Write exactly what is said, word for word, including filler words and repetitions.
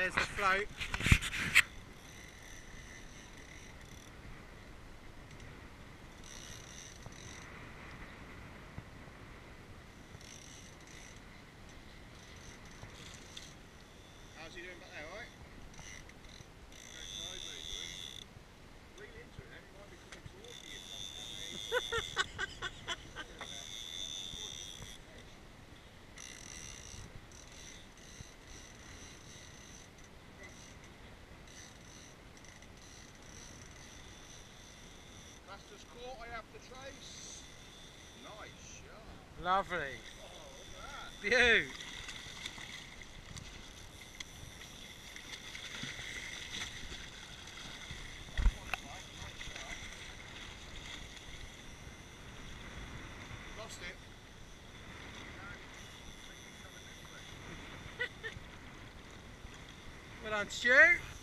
there's the float. How's he doing back there, alright? Lean into it then, he might be coming towards you. Master's caught, I have to trace. Nice shot. Lovely. Oh, look at that. Beaut. Lost it. Well done, Stu.